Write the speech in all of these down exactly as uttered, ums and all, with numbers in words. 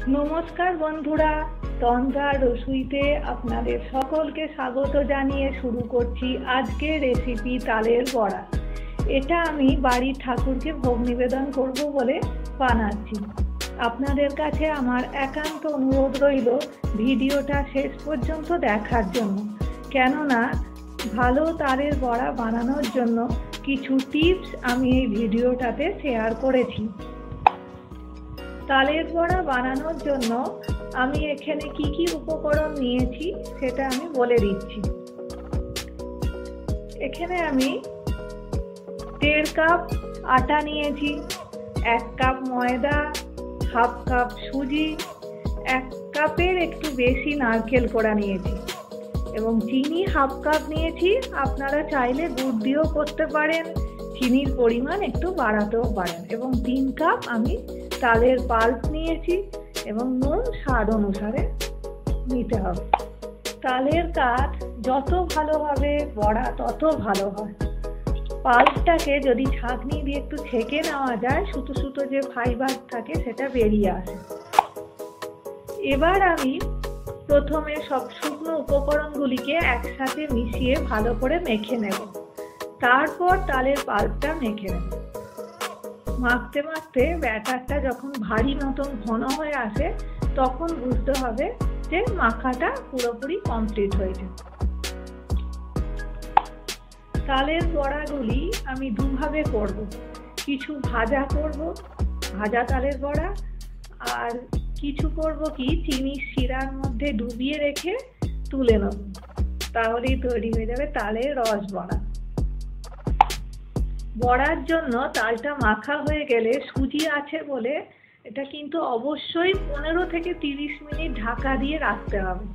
नमस्कार बंधुरा तंद्रा रसोईते आपनादेर सकलके स्वागत जानिए शुरू करछि आजके रेसिपि तालेर बड़ा। एटा आमी बाड़ीर ठाकुरके भोग निवेदन करब बोले बानाच्छि। आपनादेर काछे आमार एकान्त अनुरोध रइल भिडियोटा शेष पर्यन्त देखार जन्य, केनना भालो तालेर बड़ा बानानोर जन्य किछु टिप्स आमी एई भिडियोटाते शेयार करेछि। तालेर बड़ा बानानोर जन्य आमी एखाने की की उपकरण नियेछि सेटा आमी बोले दिচ্ছি। एखाने आमी देড় কাপ आटा नियेछि, एक কাপ मयदा, हाफ কাপ सुजी, एक কাপের একটু বেশি নারকেল কোড়া নিয়েছি এবং চিনি হাফ কাপ নিয়েছি। আপনারা চাইলে গুড় দিয়েও করতে পারেন, চিনির পরিমাণ একটু বাড়াতেও পারেন। এবং তিন কাপ আমি তালের পাল্প নিয়েছি এবং নুন স্বাদ অনুসারে নিতে হবে। তালের কাঠ যত ভালো হবে বড়া তত ভালো হয়। পাল্পটাকে যদি ছাঁকনি দিয়ে একটু ছেঁকে নেওয়া যায় সুতো সুতো যে ফাইবার থাকে সেটা বেরিয়ে আসে। এবার আমি প্রথমে সব শুকনো উপকরণগুলিকে একসাথে মিশিয়ে ভালো করে মেখে নেব। তারপর তালের পাল্পটা মেখে নেব। মাখতে মাখতে ব্যাটারটা যখন ভারী মতন ঘন হয়ে আসে তখন বুঝতে হবে যে মাখাটা পুরোপুরি কমপ্লিট হয়েছে। তালের বড়াগুলি আমি দুভাবে করব, কিছু ভাজা করব, ভাজা তালের বড়া, আর কিছু করব কি চিনির শিরার মধ্যে ডুবিয়ে রেখে তুলে নেব, তাহলেই তৈরি হয়ে যাবে তালের রস বড়া। বড়ার জন্য তালটা মাখা হয়ে গেলে সুজি আছে বলে এটা কিন্তু অবশ্যই পনেরো থেকে তিরিশ মিনিট ঢাকা দিয়ে রাখতে হবে।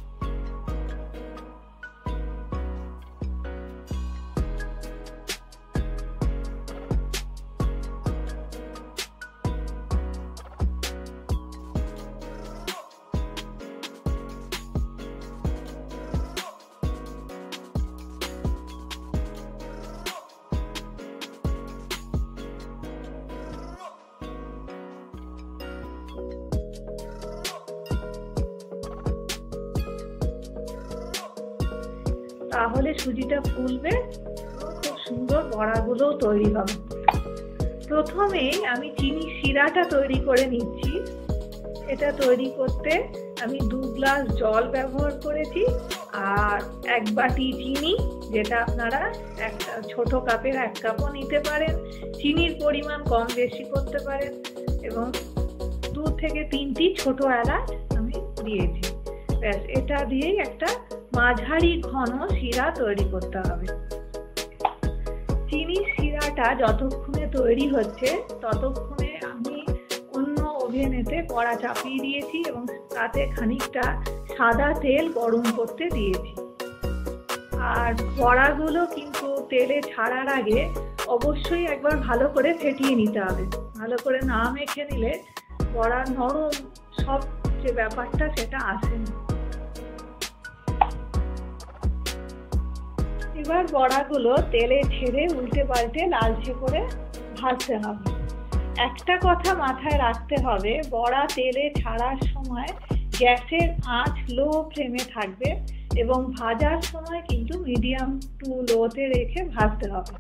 তাহলে সুজিটা ফুলবে, খুব সুন্দর বড়াগুলো তৈরি হবে। প্রথমেই আমি চিনি শিরাটা তৈরি করে নিচ্ছি। এটা তৈরি করতে আমি দু গ্লাস জল ব্যবহার করেছি আর এক বাটি চিনি, যেটা আপনারা একটা ছোট কাপের এক কাপও নিতে পারেন। চিনির পরিমাণ কম বেশি করতে পারেন এবং দু থেকে তিনটি ছোট এলাচ আমি দিয়েছি। ব্যাস, এটা দিয়েই একটা মাঝারি ঘন শিরা তৈরি করতে হবে। চিনির শিরাটা যতক্ষণে তৈরি হচ্ছে ততক্ষণে আমি অন্য ওভেনেতে কড়া চাপিয়ে দিয়েছি এবং তাতে খানিকটা সাদা তেল গরম করতে দিয়েছি। আর বড়াগুলো কিন্তু তেলে ছাড়ার আগে অবশ্যই একবার ভালো করে ফেটিয়ে নিতে হবে। ভালো করে না মেখে নিলে বড়া নরম সব যে ব্যাপারটা সেটা আসে না। এবার বড়াগুলো তেলে ছেড়ে উল্টে পাল্টে লালচে করে ভাজতে হবে। একটা কথা মাথায় রাখতে হবে, বড়া তেলে ছাড়ার সময় গ্যাসের আঁচ লো ফ্লেমে থাকবে এবং ভাজার সময় কিন্তু মিডিয়াম টু লোতে রেখে ভাজতে হবে।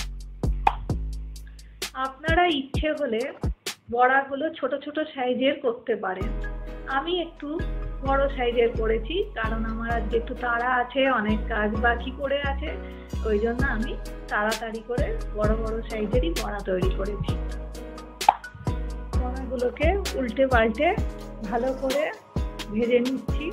আপনারা ইচ্ছে হলে বড়াগুলো ছোট ছোট সাইজের করতে পারেন। আমি একটু বড় সাইজের করেছি কারণ আমার আজকে একটু তাড়া আছে, অনেক কাজ বাকি পড়ে আছে, ওই জন্য আমি তাড়াতাড়ি করে বড় বড় সাইজেরই বড়া তৈরি করেছি। বড়াগুলোকে উল্টে পাল্টে ভালো করে ভেজে নিচ্ছি।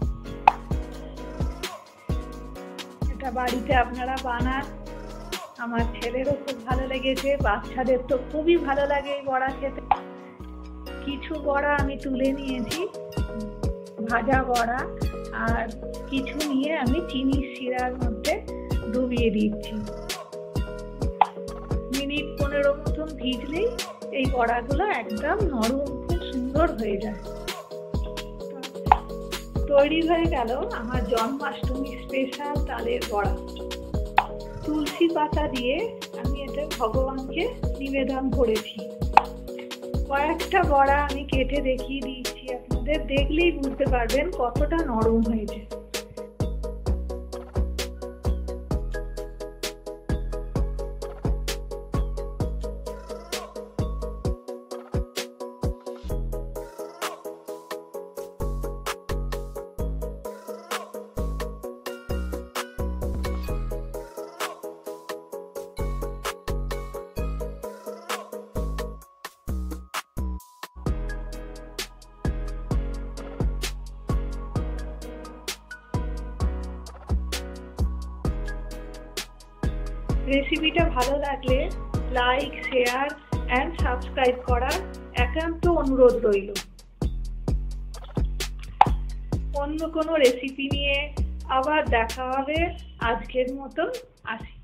এটা বাড়িতে আপনারা বানান, আমার ছেলেরও খুব ভালো লেগেছে, বাচ্চাদের তো খুবই ভালো লাগে এই বড়া খেতে। কিছু বড়া আমি তুলে নিয়েছি, ভাজা বড়া, আর কিছু নিয়ে আমি চিনির শিরার মধ্যে ডুবিয়ে দিচ্ছি। মিনিট পনেরো মতন ভিজলেই এই বড়াগুলো একদম নরম খুব সুন্দর হয়ে যায়। তৈরি হয়ে গেল আমার জন্মাষ্টমী স্পেশাল তালের বড়া। তুলসী পাতা দিয়ে আমি এটা ভগবানকে নিবেদন করেছি। কয়েকটা বড়া আমি কেটে দেখিয়ে দিয়েছি আপনাদের। আপনাদের দেখলেই বুঝতে পারবেন কতটা নরম হয়েছে। রেসিপিটা ভালো লাগলে লাইক, শেয়ার অ্যান্ড সাবস্ক্রাইব করার একান্ত অনুরোধ রইল। অন্য কোনো রেসিপি নিয়ে আবার দেখা হবে। আজকের মতো আসি।